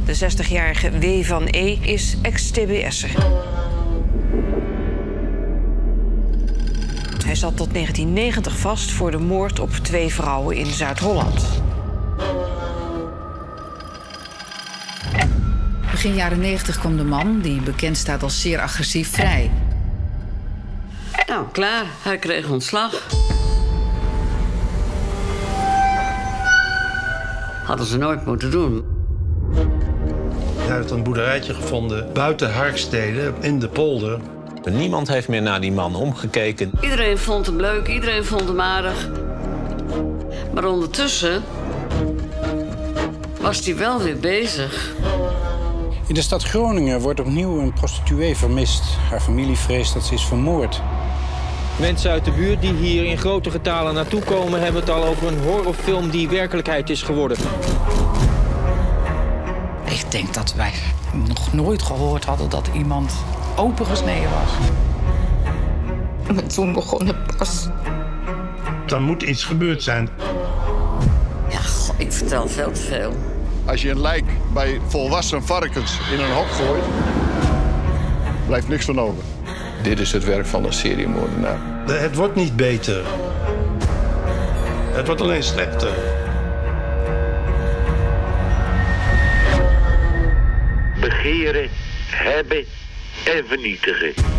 De 60-jarige W. van E. is ex-TBS'er. Hij zat tot 1990 vast voor de moord op 2 vrouwen in Zuid-Holland. Begin jaren 90 kwam de man, die bekend staat als zeer agressief, vrij. Nou, klaar. Hij kreeg ontslag. Hadden ze nooit moeten doen. Hij heeft een boerderijtje gevonden buiten Harkstede in de polder. Niemand heeft meer naar die man omgekeken. Iedereen vond hem leuk, iedereen vond hem aardig. Maar ondertussen was hij wel weer bezig. In de stad Groningen wordt opnieuw een prostituee vermist. Haar familie vreest dat ze is vermoord. Mensen uit de buurt die hier in grote getalen naartoe komen, hebben het al over een horrorfilm die werkelijkheid is geworden. Ik denk dat wij nog nooit gehoord hadden dat iemand opengesneden was. Maar toen begon het pas. Dan moet iets gebeurd zijn. Ja, goh, ik vertel veel te veel. Als je een lijk bij volwassen varkens in een hok gooit, blijft niks van over. Dit is het werk van een seriemoordenaar. Het wordt niet beter. Het wordt alleen slechter. Begeren, hebben en vernietigen.